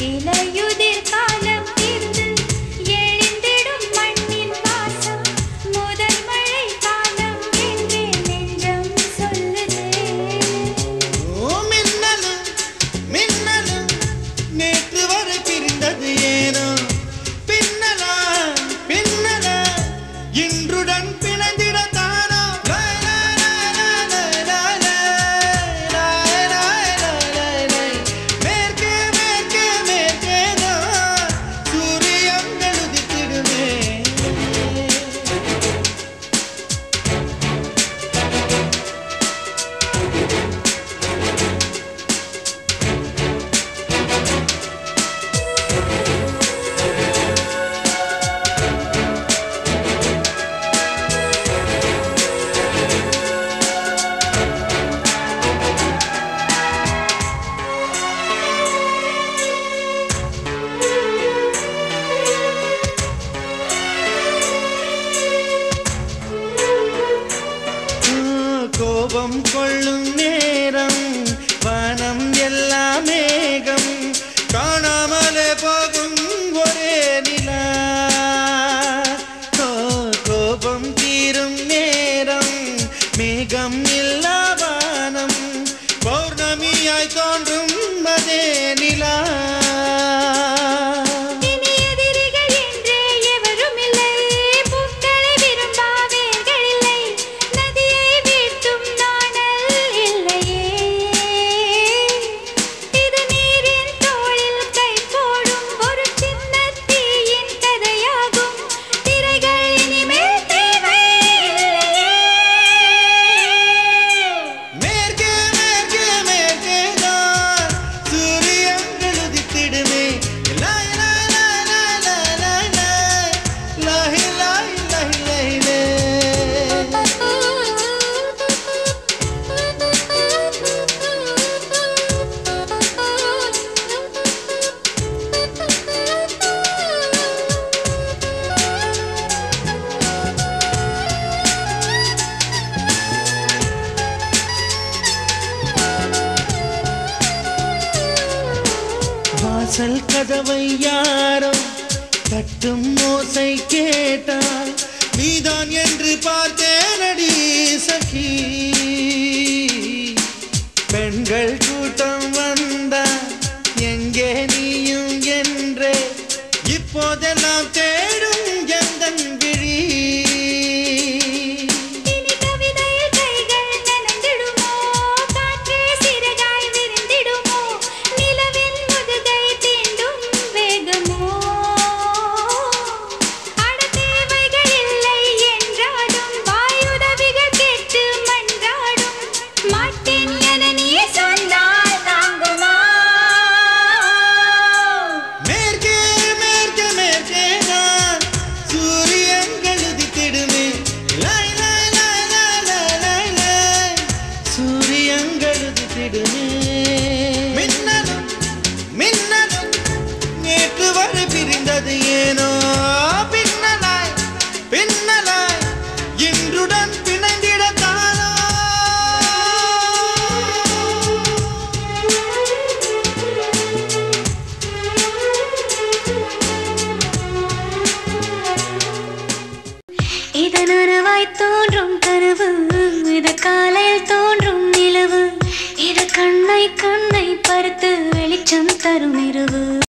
இலையுதிர் காலம் தீர்ந்து எழுந்திடும் மண்ணின் வாசம் முதல் மழை காலம் என்றே நெஞ்சம் சொல்லுதே. மின்னலும் மின்னலும் நேற்று வரை பிரிந்தது ஏனோ பின்னலா பின்னலா இன்றுடன் பிணைந்திடத்தானோ. மேற்கே மேற்கே மேற்கேதான் சூரியங்கள் உதித்திடுமே. கோபம் கொள்ளும் நேரம் வானம் எல்லாம் மேகம் காணாமலே போகும் ஒரே நிலா. கோபம் தீரும் நேரம் மேகம் இல்லா வானம் பௌர்ணமியாய் தோன்றும் அதே நிலா. வாசல் கதவை யாரோ தட்டும் ஓசை கேட்டால் நீதான் என்று பார்த்தேனடி சகி. பெண்கள் கூட்டம் வந்தா எங்கே நீயும் என்றே இப்போதெல்லாம் தேடும் எந்தன் விழி. மின்னலும் மின்னலும் நேற்று வரை பிரிந்தது ஏனோ பின்னலாய் பின்னலாய் இன்றுடன் பிணைந்திடத்தானோ. இது நனவாய் தோன்றும் கனவு, இது காலையில் தோன்றும் நிலவு, இது கண்ணை கண்ணை பறித்து வெளிச்சம் தரும் இரவு.